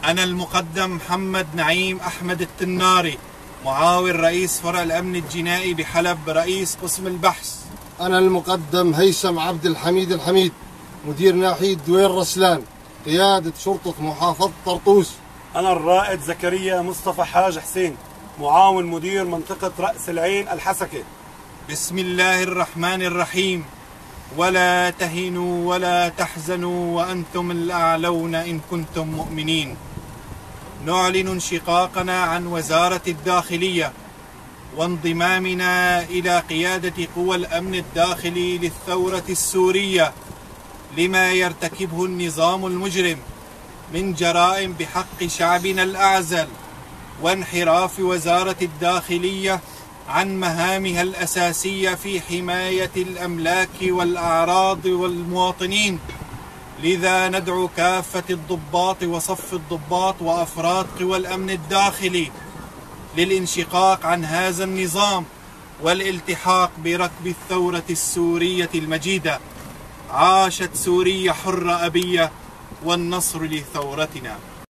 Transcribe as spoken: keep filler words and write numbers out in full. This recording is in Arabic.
أنا المقدم محمد نعيم أحمد التناري، معاون رئيس فرع الأمن الجنائي بحلب، رئيس قسم البحث. أنا المقدم هيثم عبد الحميد الحميد، مدير ناحية دوير رسلان، قيادة شرطة محافظة طرطوس. أنا الرائد زكريا مصطفى حاج حسين، معاون مدير منطقة رأس العين الحسكة. بسم الله الرحمن الرحيم. ولا تهنوا ولا تحزنوا وأنتم الأعلون إن كنتم مؤمنين. نعلن انشقاقنا عن وزارة الداخلية وانضمامنا إلى قيادة قوى الأمن الداخلي للثورة السورية لما يرتكبه النظام المجرم من جرائم بحق شعبنا الأعزل، وانحراف وزارة الداخلية عن مهامها الأساسية في حماية الأملاك والأعراض والمواطنين. لذا ندعو كافة الضباط وصف الضباط وأفراد قوى الأمن الداخلي للانشقاق عن هذا النظام والالتحاق بركب الثورة السورية المجيدة. عاشت سوريا حرة أبية، والنصر لثورتنا.